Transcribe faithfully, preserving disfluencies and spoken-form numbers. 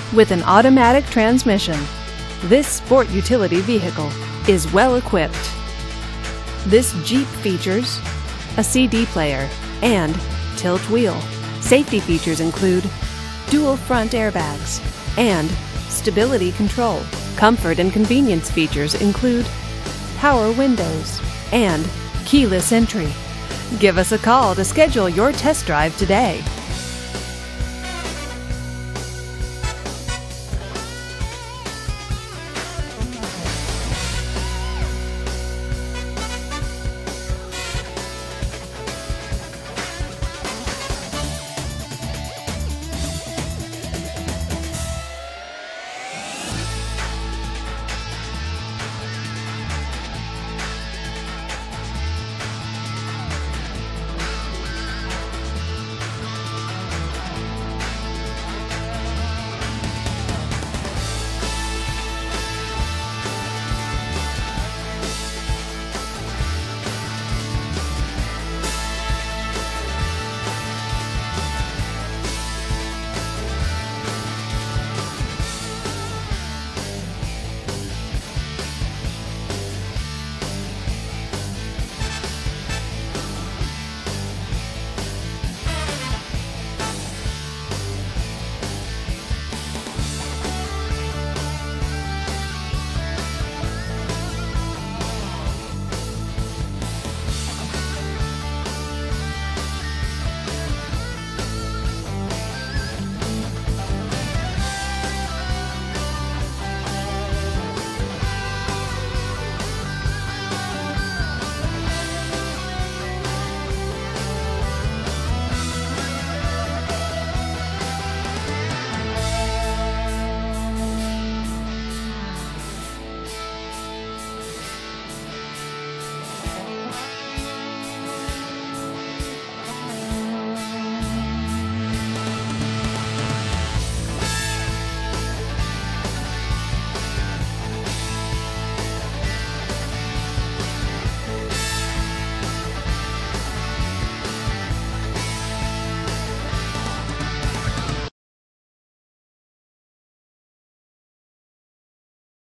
With an automatic transmission, this sport utility vehicle is well equipped. This Jeep features a C D player and tilt wheel. Safety features include dual front airbags and stability control. Comfort and convenience features include power windows and keyless entry. Give us a call to schedule your test drive today.